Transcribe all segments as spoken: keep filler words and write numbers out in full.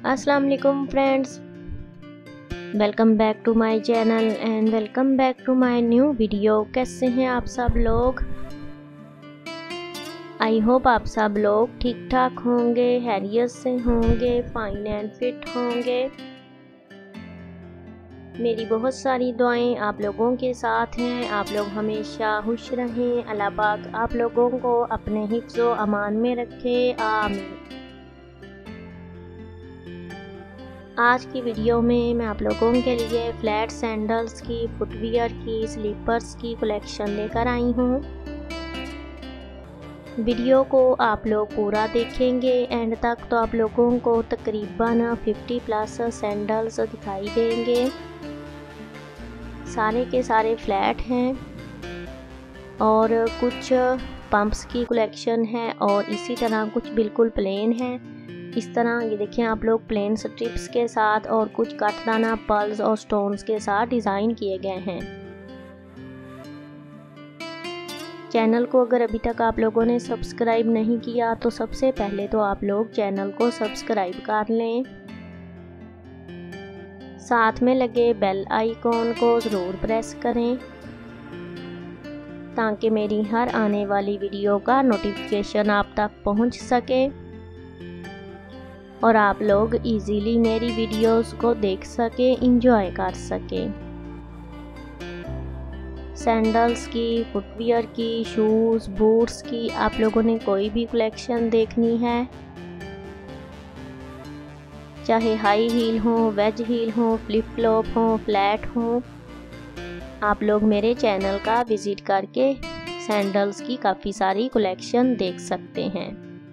अस्सलाम वालेकुम friends, welcome back to my channel and welcome back to my new video. कैसे हैं आप सब लोग? आई होप आप सब लोग ठीक ठाक होंगे, हैरियत से होंगे, फाइन एंड फिट होंगे। मेरी बहुत सारी दुआएं आप लोगों के साथ हैं। आप लोग हमेशा खुश रहें। अल्लाह पाक आप लोगों को अपने हिफ्ज़ व अमान में रखे, आमीन। आज की वीडियो में मैं आप लोगों के लिए फ्लैट सैंडल्स की, फुटवियर की, स्लीपर्स की कलेक्शन लेकर आई हूँ। वीडियो को आप लोग पूरा देखेंगे एंड तक तो आप लोगों को तकरीबन पचास प्लस सैंडल्स दिखाई देंगे। सारे के सारे फ्लैट हैं और कुछ पंप्स की कलेक्शन है और इसी तरह कुछ बिल्कुल प्लेन है। इस तरह ये देखें आप लोग, प्लेन स्ट्रिप्स के साथ और कुछ कटदाना पर्ल्स और स्टोन्स के साथ डिज़ाइन किए गए हैं। चैनल को अगर अभी तक आप लोगों ने सब्सक्राइब नहीं किया तो सबसे पहले तो आप लोग चैनल को सब्सक्राइब कर लें। साथ में लगे बेल आइकॉन को ज़रूर प्रेस करें ताकि मेरी हर आने वाली वीडियो का नोटिफिकेशन आप तक पहुंच सके और आप लोग इजीली मेरी वीडियोस को देख सके, एंजॉय कर सके। सैंडल्स की, फुटवियर की, शूज़, बूट्स की आप लोगों ने कोई भी कलेक्शन देखनी है, चाहे हाई हील हो, वेज हील हो, फ्लिप फ्लॉप हो, फ्लैट हो, आप लोग मेरे चैनल का विज़िट करके सैंडल्स की काफ़ी सारी कलेक्शन देख सकते हैं।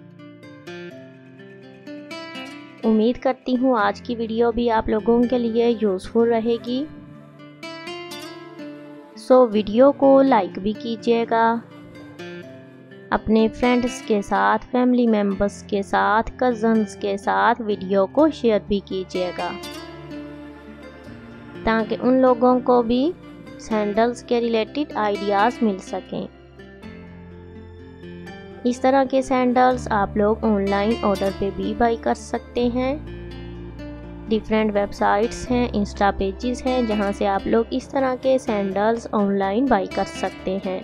उम्मीद करती हूँ आज की वीडियो भी आप लोगों के लिए यूज़फुल रहेगी। सो वीडियो को लाइक भी कीजिएगा, अपने फ्रेंड्स के साथ, फैमिली मेम्बर्स के साथ, कज़न्स के साथ वीडियो को शेयर भी कीजिएगा ताकि उन लोगों को भी सैंडल्स के रिलेटेड आइडियाज़ मिल सकें। इस तरह के सैंडल्स आप लोग ऑनलाइन ऑर्डर पे भी बाई कर सकते हैं। डिफरेंट वेबसाइट्स हैं, इंस्टा पेजेस हैं जहां से आप लोग इस तरह के सैंडल्स ऑनलाइन बाई कर सकते हैं।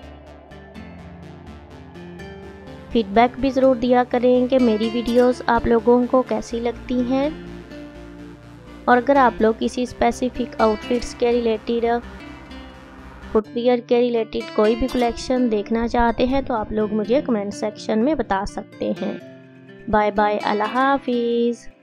फीडबैक भी ज़रूर दिया करें कि मेरी वीडियोस आप लोगों को कैसी लगती हैं और अगर आप लोग किसी स्पेसिफिक आउटफिट्स के रिलेटेड, फुटवियर के रिलेटेड कोई भी कलेक्शन देखना चाहते हैं तो आप लोग मुझे कमेंट सेक्शन में बता सकते हैं। बाय बाय, अल्लाह हाफिज़।